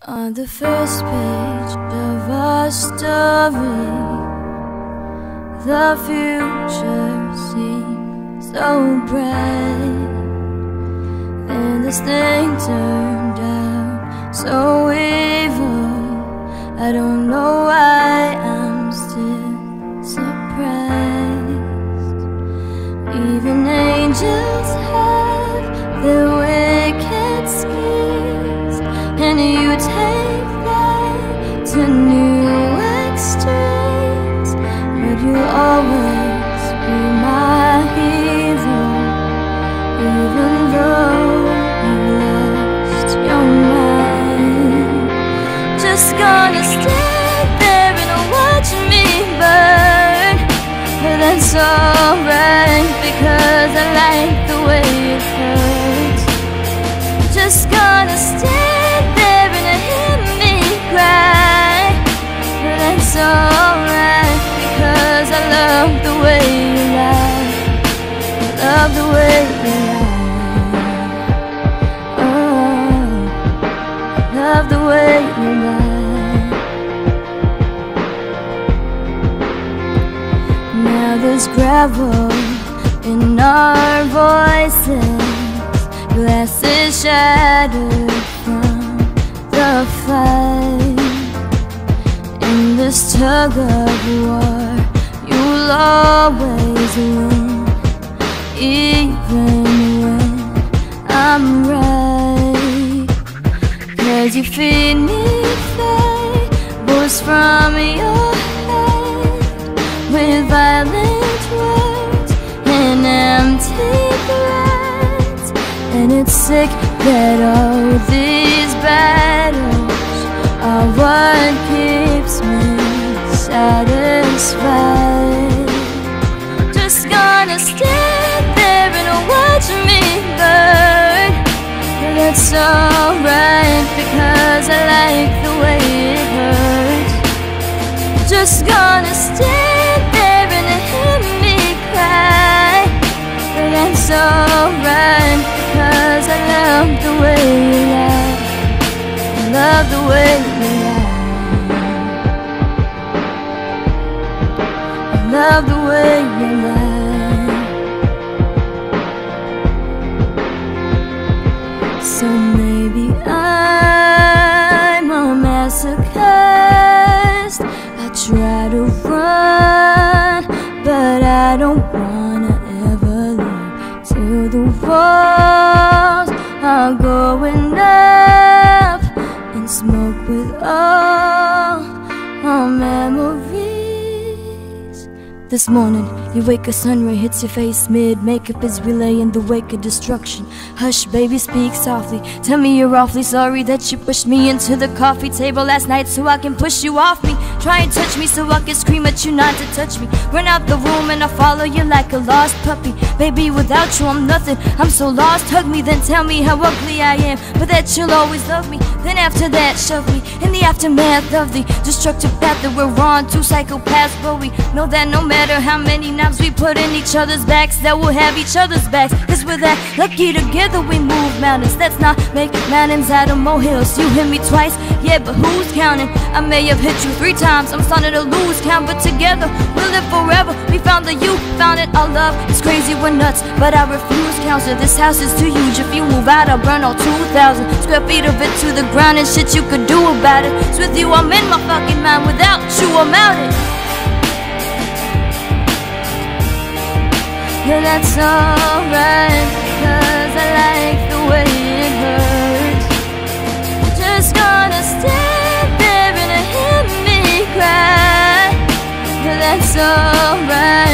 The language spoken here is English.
On the first page of our story, the future seemed so bright. Then this thing turned out so evil. I don't know why I'm still surprised. Even angels have their wicked schemes, and you take that to new extremes. But you'll always be my hero, even though you lost your mind. Just gonna stand there and watch me burn, but that's alright, because I like the way it hurts. Just gonna stand there and hear me cry, but that's alright, because I love the way you lie. I love the way you lie. Oh, I love the way you lie. Now there's gravel in our voices, glasses shattered from the fight. In this tug of war, you'll always win, even when I'm right. 'Cause you feed me fables from your head, with violent words and empty threats. And it's sick that all these battles are what keeps me satisfied. Just gonna stand there and watch me burn, but that's alright, because I like the way it hurts. Just gonna stand there and hear me cry, but that's alright, because I love the way you lie. I love the way you lie. I love the way you lie. So maybe I'm a masochist. I try to run, but I don't wanna ever leave till the walls are going up in smoke with all our memories. This morning, you wake, a sun ray hits your face. Mid-makeup is relay in the wake of destruction. Hush, baby, speak softly. Tell me you're awfully sorry that you pushed me into the coffee table last night so I can push you off me. Try and touch me so I can scream at you not to touch me. Run out the room and I follow you like a lost puppy. Baby, without you I'm nothing, I'm so lost. Hug me, then tell me how ugly I am, but that you'll always love me. Then after that, shove me in the aftermath of the destructive path that we're on. Two psychopaths, but we know that no matter how many knobs we put in each other's backs, that we'll have each other's backs. 'Cause we're that lucky together, we move mountains. Let's not make mountains out of molehills. You hit me twice, yeah, but who's counting? I may have hit you 3 times, I'm starting to lose count, but together we'll live forever. We found that you found it. Our love is crazy, we're nuts, but I refuse counsel. This house is too huge, if you move out I'll burn all 2,000 square feet of it to the ground, and shit you could do about it. So with you I'm in my fucking mind, without you I'm out it. Yeah, that's alright, because I like the way it hurts. Just gonna stand there and hear me cry, but that's alright.